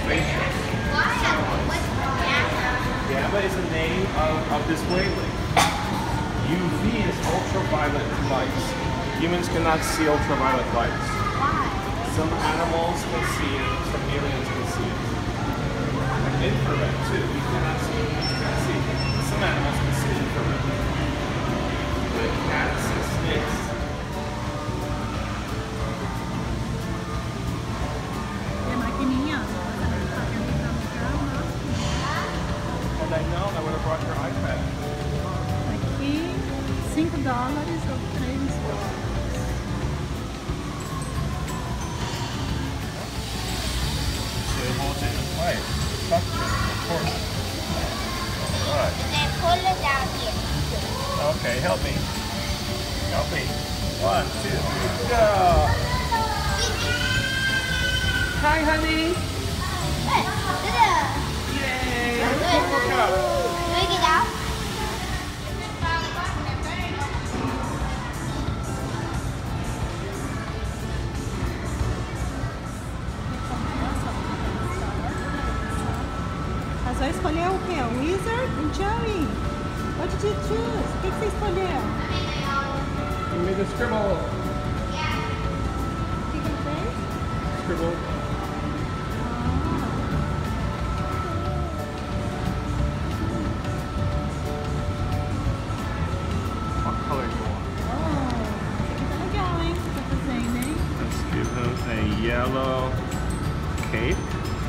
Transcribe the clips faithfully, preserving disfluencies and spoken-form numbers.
spaceship. Gamma is the name of, of this wavelength. U V is ultraviolet lights. Humans cannot see ultraviolet lights. Why? Some animals can see it, some aliens can see it. Infrared too, we cannot see it, we cannot see it. Some animals can see infrared. But cats and snakes. É maquininha. Had I known, I would have brought your iPad. Aqui, cinco dólares ou três dólares. So it holds it in place. Suction, of course. Alright. Then pull it down here. Okay, help me. Help me. One, two, three, go! Hi, honey! Yay! Look up. Bring it out. A Zoe escolheu o quê? O Wizard e o Joey. What did you choose? O que, que você escolheu? You made a scribble. O que, que ele fez? Scribble. What color do you want? Oh, isso aqui tá legal, hein? Você tá fazendo, hein? Let's give him a yellow cape.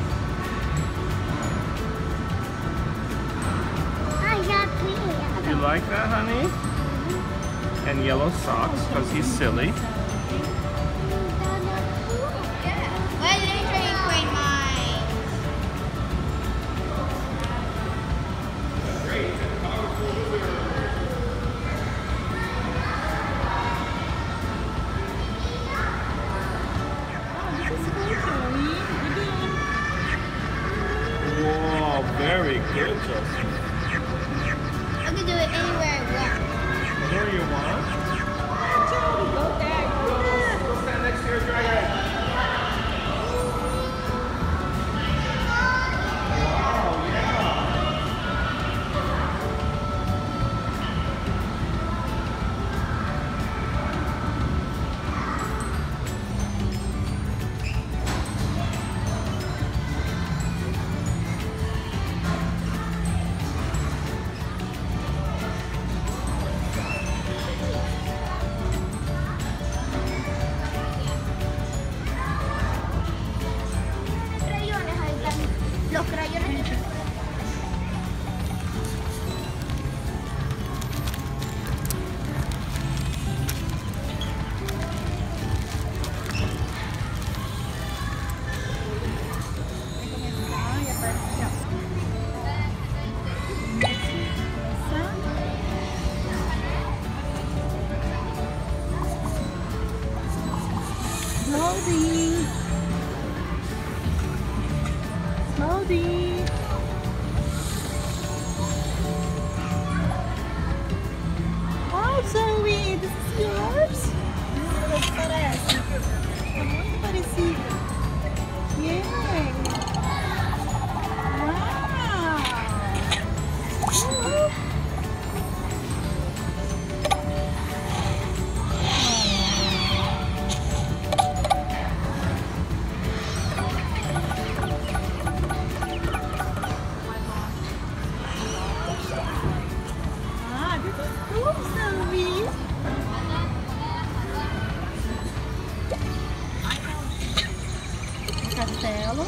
I got three. You like that, honey? And yellow socks, because he's silly. Why didn't you bring mine? This is good, Joey. You're doing. Whoa, very good, Justin. I can do it anywhere I want. Where you want? Joey, go there. Go stand next to your dragon. Wow, yeah. Crayones, ahí están. Los crayones. Vai começar e aperta aqui, ó. Loading. Loading. Oh, Zoe, this is yours? Parece. É muito parecido. Yay. Wow. Uh. Ah, this is cool, Zoe. O castelo.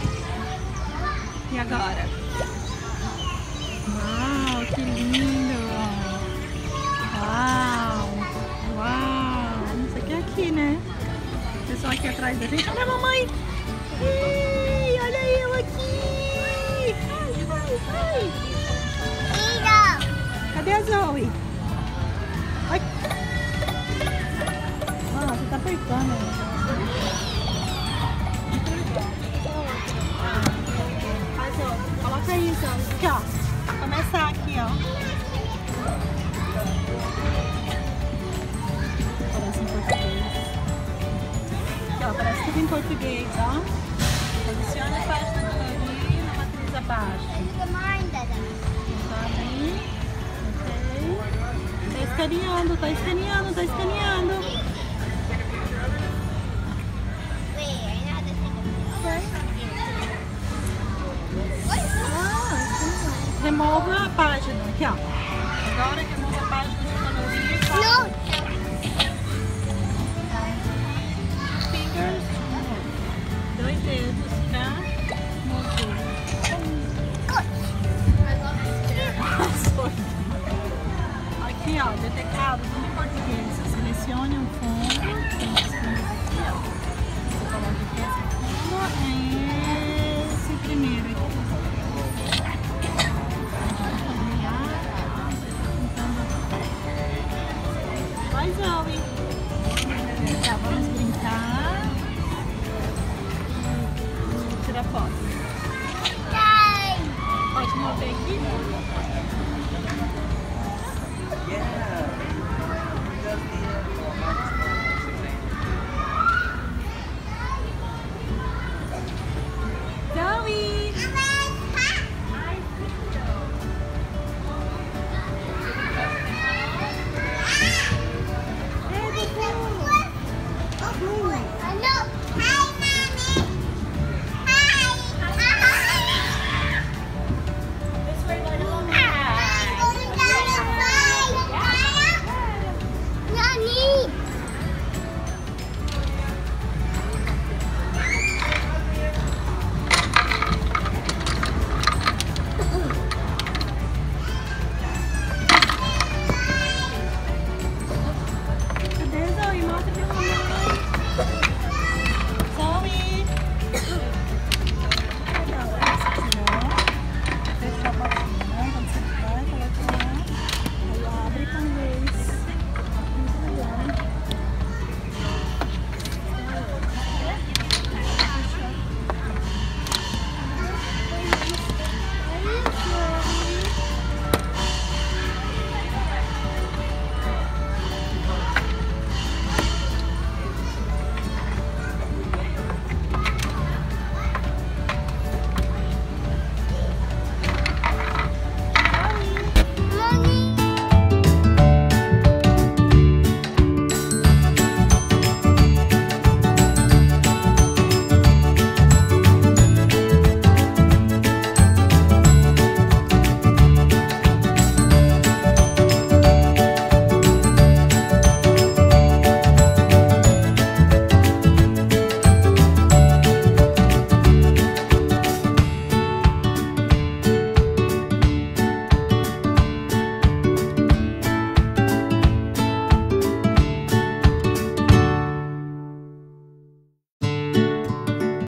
E agora? Uau, que lindo! Uau! Uau! Isso aqui é aqui, né? O pessoal aqui atrás da gente. Olha a mamãe! Ih, olha eu aqui! Ai, ai, ai! Cadê a Zoe? Ai. Ah, você tá apertando. Faz, ó. Coloca isso, ó. Aqui, ó. Começar aqui, ó. Parece em português. Aqui, ó. Parece tudo em português, ó. Posiciona a página do baixo. Look at mine, Dada. Tá ali. Ok. Tá escaneando, tá escaneando, tá escaneando. Wait, I know how to take Ah, remova a página. Aqui, ó. Agora remova a página de caloria. a No! Fingers. Dois dedos pra mover. Aqui, ó, detectados em português. Você selecione um fundo. Tem esses fundos aqui, ó. Você coloca aqui esse fundo. Esse primeiro aqui. Vai, Zoe. Tá, vamos brincar. Tirar foto. Yay! Pode mover aqui? Yeah.